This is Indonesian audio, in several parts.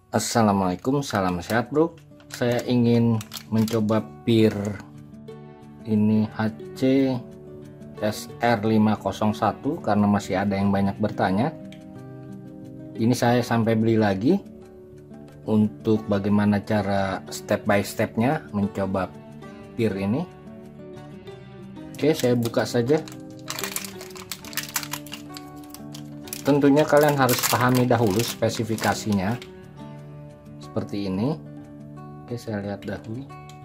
Assalamualaikum, salam sehat bro. Saya ingin mencoba pir ini HC SR501 karena masih ada yang banyak bertanya. Ini saya sampai beli lagi untuk bagaimana cara step by stepnya mencoba pir ini. Oke, saya buka saja. Tentunya kalian harus pahami dahulu spesifikasinya seperti ini. Oke, saya lihat dahulu.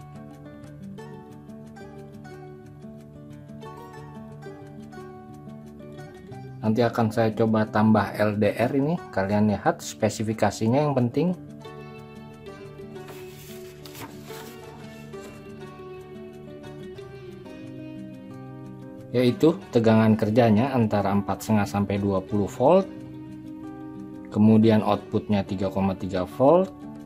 Nanti akan saya coba tambah LDR ini, kalian lihat spesifikasinya yang penting. Yaitu tegangan kerjanya antara 4,5 sampai 20 volt. Kemudian outputnya 3,3 volt.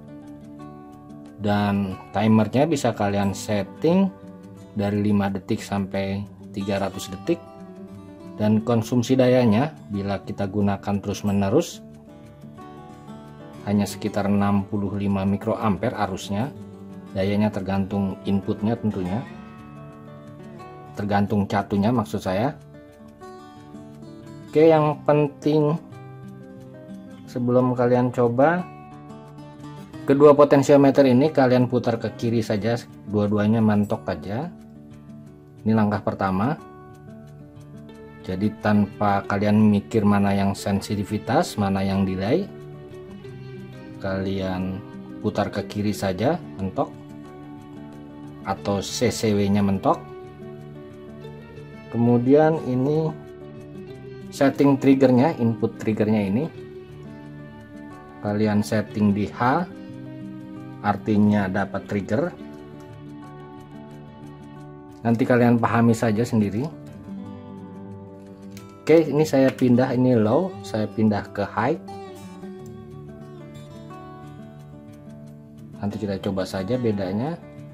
Dan timernya bisa kalian setting dari 5 detik sampai 300 detik. Dan konsumsi dayanya bila kita gunakan terus menerus hanya sekitar 65 mikroampere arusnya. Dayanya tergantung inputnya tentunya, tergantung catunya maksud saya. Oke, yang penting sebelum kalian coba, kedua potensiometer ini kalian putar ke kiri saja, dua-duanya mentok aja. Ini langkah pertama. Jadi tanpa kalian mikir mana yang sensitivitas, mana yang delay, kalian putar ke kiri saja mentok atau CCW nya mentok. Kemudian ini setting triggernya, input triggernya ini kalian setting di H, artinya dapat trigger. Nanti kalian pahami saja sendiri. Oke, ini saya pindah, ini low, saya pindah ke high. Nanti kita coba saja bedanya.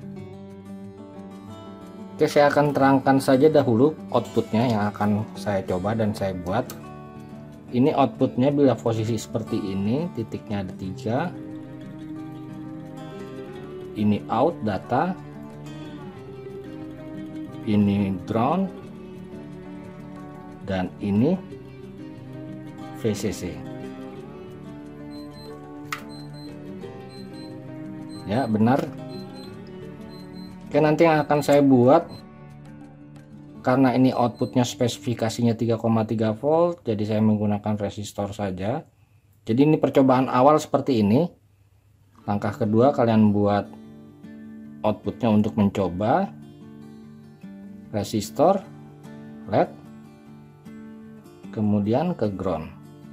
Oke, saya akan terangkan saja dahulu outputnya yang akan saya coba dan saya buat. Ini outputnya bila posisi seperti ini, titiknya ada 3. Ini out data, ini ground, dan ini VCC. Ya, benar. Oke, nanti yang akan saya buat, karena ini outputnya spesifikasinya 3,3 volt, jadi saya menggunakan resistor saja. Jadi ini percobaan awal seperti ini. Langkah kedua, kalian buat outputnya untuk mencoba resistor LED, kemudian ke ground.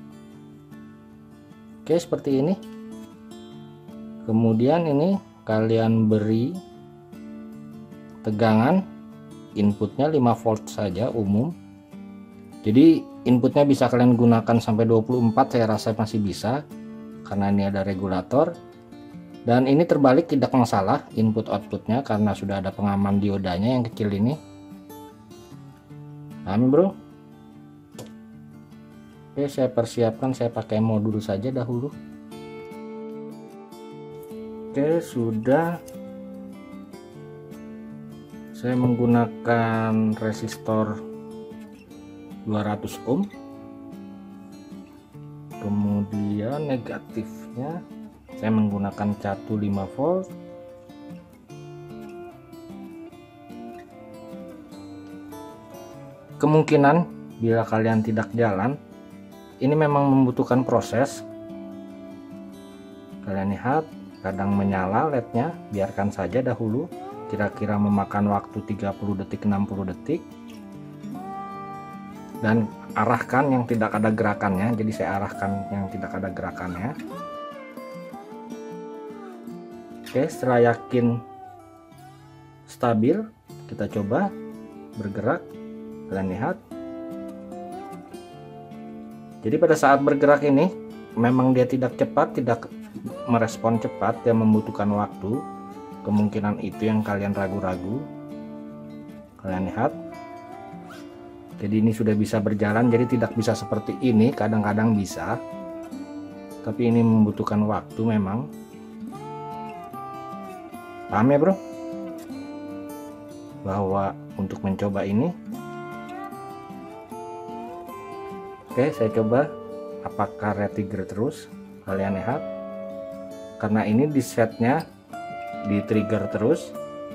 Oke, seperti ini. Kemudian ini kalian beri tegangan, inputnya 5 volt saja umum. Jadi inputnya bisa kalian gunakan sampai 24, saya rasa masih bisa karena ini ada regulator. Dan ini terbalik tidak masalah input outputnya karena sudah ada pengaman diodanya yang kecil ini. Paham bro? Oke, saya persiapkan, saya pakai modul saja dahulu. Oke, sudah. Saya menggunakan resistor 200 ohm. Kemudian negatifnya saya menggunakan catu 5 volt. Kemungkinan bila kalian tidak jalan, ini memang membutuhkan proses. Kalian lihat, kadang menyala LED-nya, biarkan saja dahulu. Kira-kira memakan waktu 30 detik 60 detik. Dan arahkan yang tidak ada gerakannya. Jadi saya arahkan yang tidak ada gerakannya. Oke, setelah yakin stabil, kita coba bergerak. Kalian lihat. Jadi pada saat bergerak ini memang dia tidak cepat, tidak merespon cepat, dia membutuhkan waktu. Kemungkinan itu yang kalian ragu-ragu. Kalian lihat. Jadi ini sudah bisa berjalan, jadi tidak bisa seperti ini, kadang-kadang bisa. tapi ini membutuhkan waktu memang. Paham ya bro, bahwa untuk mencoba ini. Oke, saya coba apakah red trigger terus. Kalian lihat, karena ini di setnya di trigger terus,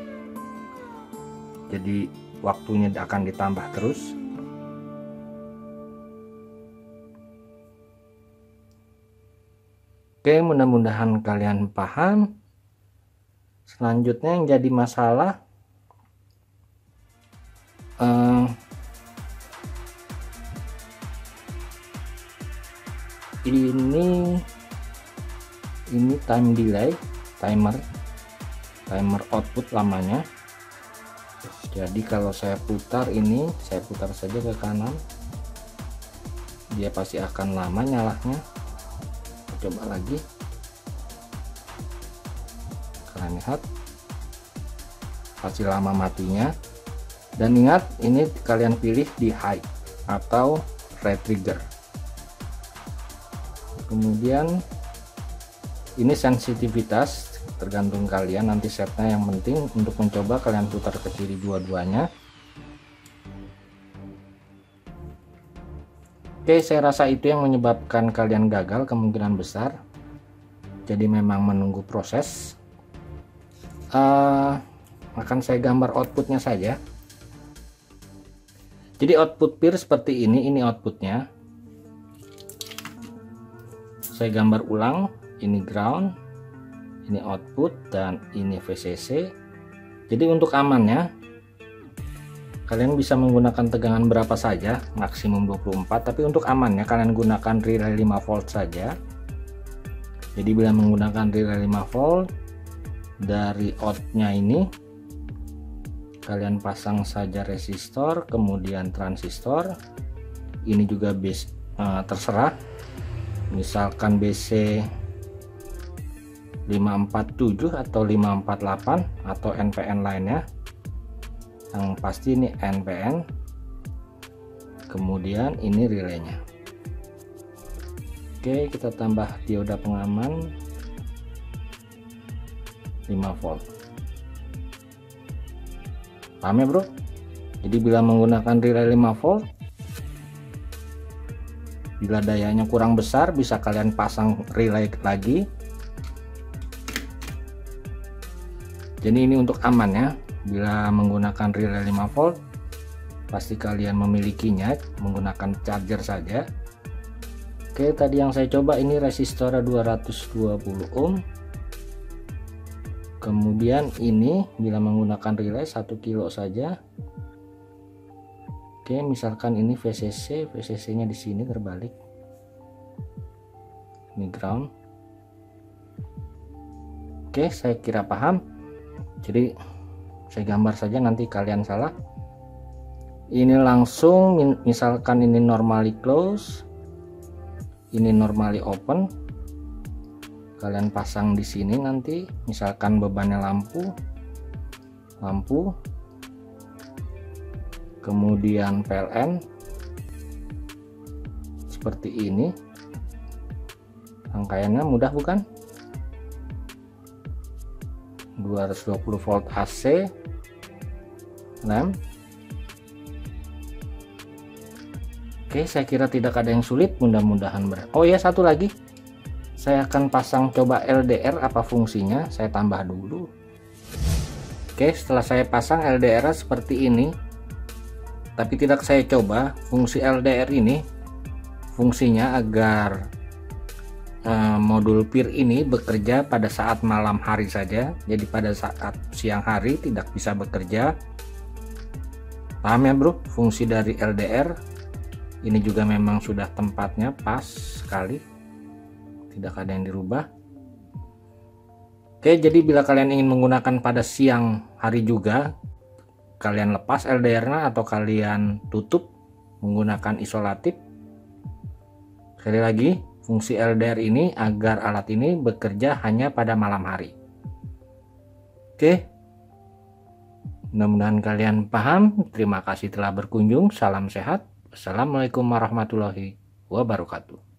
jadi waktunya akan ditambah terus. Oke, mudah-mudahan kalian paham. Selanjutnya yang jadi masalah ini time delay, timer output lamanya. Jadi kalau saya putar ini, saya putar saja ke kanan, dia pasti akan lama nyalanya. Coba lagi, kalian lihat pasti lama matinya. Dan ingat, ini kalian pilih di high atau red trigger. Kemudian ini sensitivitas, tergantung kalian nanti setnya. Yang penting untuk mencoba kalian putar ke kiri dua-duanya. Oke, saya rasa itu yang menyebabkan kalian gagal kemungkinan besar. Jadi memang menunggu proses. Akan saya gambar outputnya saja. Jadi output pir seperti ini outputnya. Saya gambar ulang, ini ground, ini output, dan ini VCC. Jadi untuk amannya, kalian bisa menggunakan tegangan berapa saja, maksimum 24, tapi untuk amannya kalian gunakan relay 5 volt saja. Jadi bila menggunakan relay 5 volt, dari outnya ini kalian pasang saja resistor, kemudian transistor. Ini juga base, terserah, misalkan BC 547 atau 548 atau NPN lainnya. Yang pasti ini NPN, kemudian ini relaynya. Oke, kita tambah dioda pengaman 5 volt. Paham ya bro? Jadi bila menggunakan relay 5 volt, bila dayanya kurang besar bisa kalian pasang relay lagi. Jadi ini untuk aman ya. Bila menggunakan relay 5 volt, pasti kalian memilikinya menggunakan charger saja. Oke, tadi yang saya coba ini resistor 220 ohm. Kemudian ini bila menggunakan relay 1 kilo saja. Oke, misalkan ini VCC, VCC-nya di sini terbalik. Ini ground. Oke, saya kira paham. Jadi saya gambar saja, nanti kalian salah. Ini langsung, misalkan ini normally close, ini normally open. Kalian pasang di sini nanti, misalkan bebannya lampu, kemudian PLN seperti ini. Rangkaiannya mudah bukan? 220 volt AC, lem. Oke, saya kira tidak ada yang sulit, mudah-mudahan Oh ya, satu lagi, saya akan pasang coba LDR apa fungsinya. Saya tambah dulu. Oke, setelah saya pasang LDR seperti ini, tapi tidak saya coba. Fungsi LDR ini fungsinya agar modul pir ini bekerja pada saat malam hari saja. Jadi pada saat siang hari tidak bisa bekerja. Paham ya bro? Fungsi dari LDR ini juga memang sudah tempatnya pas sekali, tidak ada yang dirubah. Oke, jadi bila kalian ingin menggunakan pada siang hari juga, kalian lepas LDR-nya atau kalian tutup menggunakan isolatif. Sekali lagi, fungsi LDR ini agar alat ini bekerja hanya pada malam hari. Oke, mudah-mudahan kalian paham. Terima kasih telah berkunjung. Salam sehat. Assalamualaikum warahmatullahi wabarakatuh.